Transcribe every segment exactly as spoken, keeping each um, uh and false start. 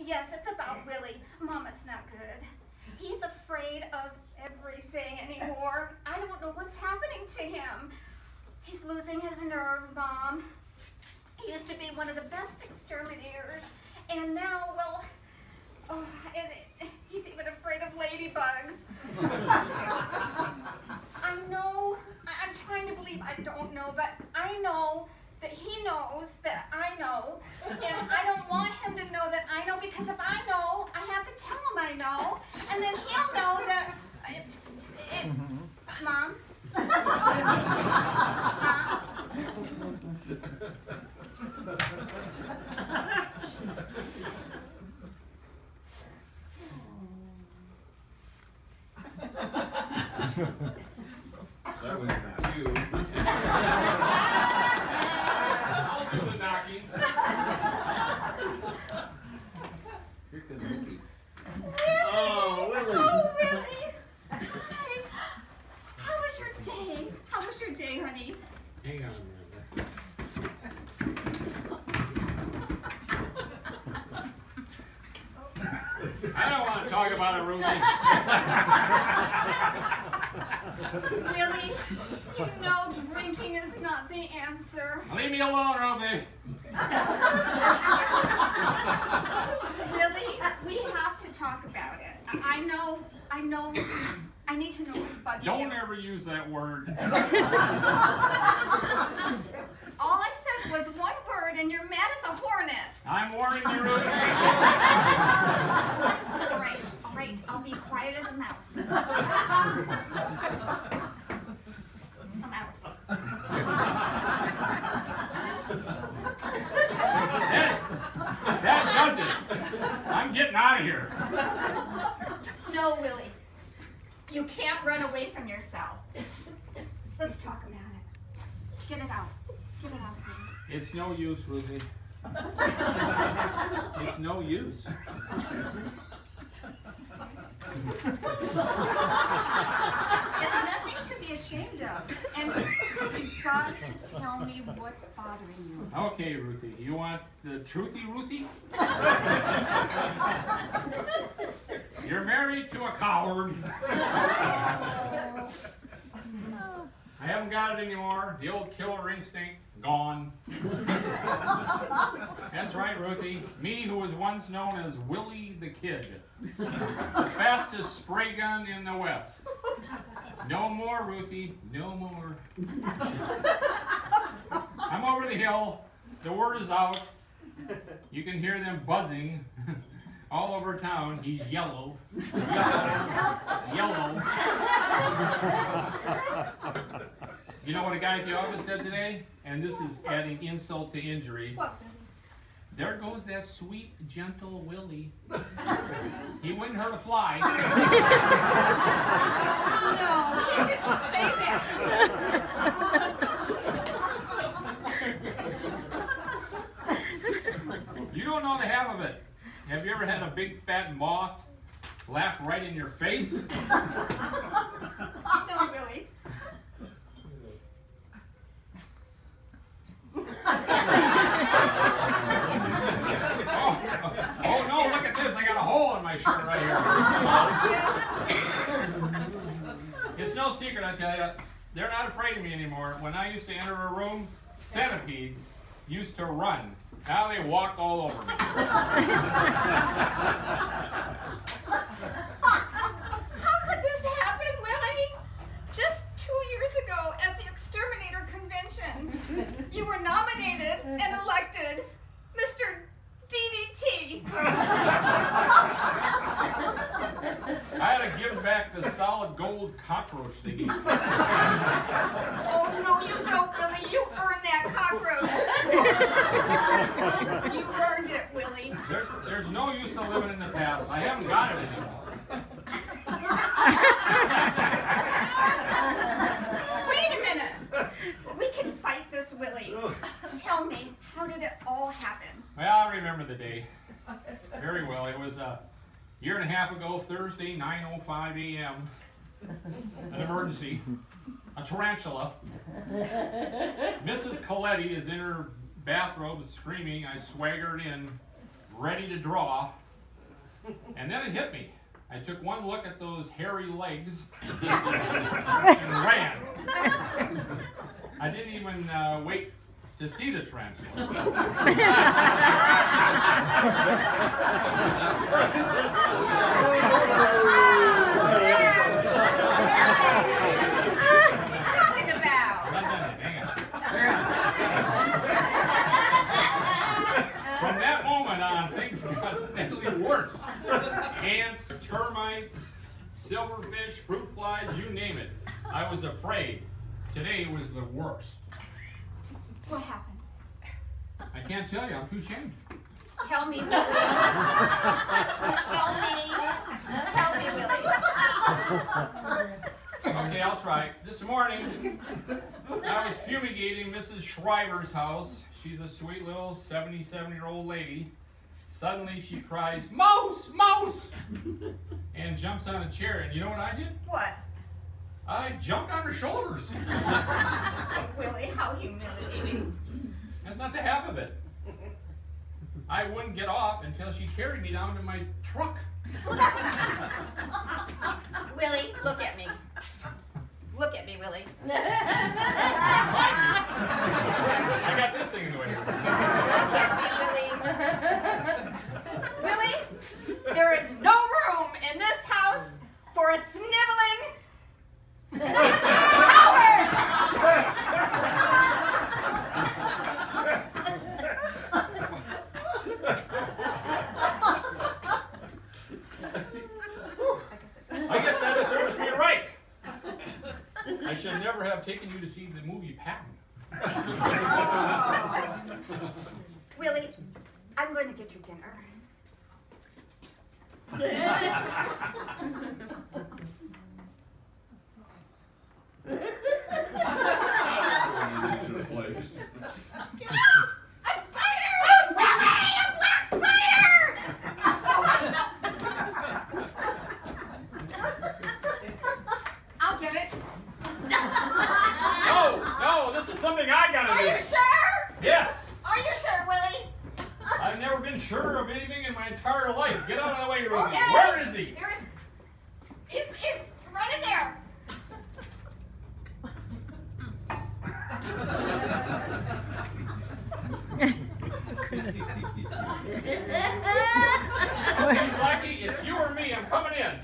Yes, it's about Willie. Mom, it's not good. He's afraid of everything anymore. I don't know what's happening to him. He's losing his nerve, Mom. He used to be one of the best exterminators, and now, well, oh, it, it, he's even afraid of ladybugs. I know, I'm trying to believe I don't know, but I know that he knows that I know, and I don't want him to know that I know, because if I know, I have to tell him I know, and then he'll know that it, it, Mom? Mom? That was not you. I'll do the knocking. Here comes Mickey. Willie! Oh, Willie! Oh, Willie! Hi. How was your day? How was your day, honey? Hang on a minute. I don't want to talk about it, Ruthie. Willie, you know drinking is not the answer. Leave me alone, Ruthie. Willie, we have to talk about it. I I know, I know, I need to know what's bugging you. Don't ever use that word. All I said was one word, and you're mad as a hornet. I'm warning you, Ruthie. All right, all right, I'll be quiet as a mouse. A mouse. That, that does it. I'm getting out of here. No, Willie. You can't run away from yourself. Let's talk about it. Get it out. Get it out, Willie. It's no use, Ruthie. It's no use. It's nothing to be ashamed of. And you've got to tell me what's bothering you. Okay, Ruthie. You want the truthy, Ruthie? You're married to a coward. I haven't got it anymore. The old killer instinct, gone. That's right, Ruthie. Me, who was once known as Willie the Kid. The fastest spray gun in the West. No more, Ruthie. No more. I'm over the hill. The word is out. You can hear them buzzing all over town. He's yellow. Yellow. Yellow. You know what a guy at the office said today? And this is adding insult to injury. What? There goes that sweet, gentle Willie. He wouldn't hurt a fly. No, he didn't say that to you. You don't know the half of it. Have you ever had a big fat moth laugh right in your face? No, Willie. Oh, oh no, look at this. I got a hole in my shirt right here. It's no secret, I tell you. They're not afraid of me anymore. When I used to enter a room, centipedes used to run. Now they walk all over me. How could this happen, Willie? Just two years ago at the Exterminator Convention, you were nominated and elected Mister D D T. I had to give back the solid gold cockroach they gave me. Oh, no, you don't, Willie. You earned that cockroach. You earned it, Willie. There's, there's no use to living in the past. I haven't got it anymore. Wait a minute. We can fight this, Willie. Tell me, how did it all happen? Well, I remember the day very well. It was a year and a half ago, Thursday, nine oh five a m An emergency. A tarantula. Missus Coletti is in her bathrobe screaming. I swaggered in, ready to draw. And then it hit me. I took one look at those hairy legs and ran. I didn't even uh, wait to see the tarantula. Talking about. From that moment on, things got steadily worse. Ants, termites, silverfish, fruit flies, you name it. I was afraid. Today was the worst. What happened? I can't tell you, I'm too ashamed. Tell me, Willie. Tell me. Tell me, Willie. Okay, I'll try. This morning, I was fumigating Missus Shriver's house. She's a sweet little seventy-seven-year-old lady. Suddenly she cries, "Mouse! Mouse!" and jumps on a chair. And you know what I did? What? I jumped on her shoulders. Willie, how humiliating. That's not the half of it. I wouldn't get off until she carried me down to my truck. Willie, look at me. Look at me, Willie. I got this thing in the way. Look at me, Willie. Willie, there is no room in this house for a sniveling coward! I guess that deserves me right. I should never have taken you to see the movie Patton. Willie, I'm going to get you dinner. A spider! Willie, a black spider! I'll get it. No, no, this is something I gotta Are do. you sure? Yes. Are you sure, Willie? I've never been sure of anything in my entire life. Get out of the way, Ruby. Okay. Where is he? Here it- He's, he's right in there. Okay, Blackie, it's you or me. I'm coming in.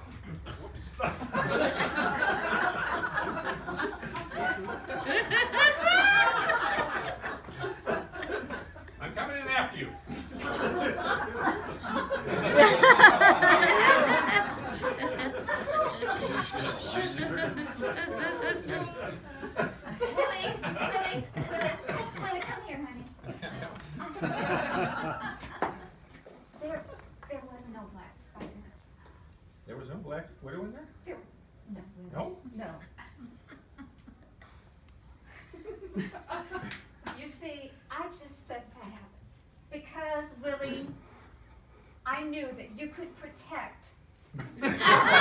I'm coming in after you. Willie, Willie, Willie, Willie, come here, honey. There, there was no black spider. There was no black widow in there? There, No? no. You see, I just said that because, Willie, I knew that you could protect the woman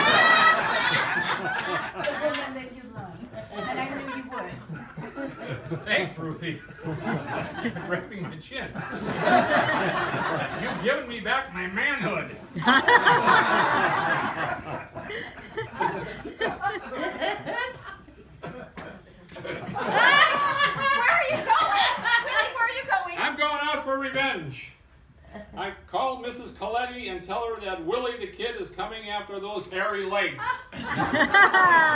that you love, and I knew you would. Thanks, Ruthie. You're grabbing my chin. You've given me back my manhood. Where are you going? Willie, where are you going? I'm going out for revenge. I called Missus Coletti and tell her that Willie the Kid is coming after those hairy legs.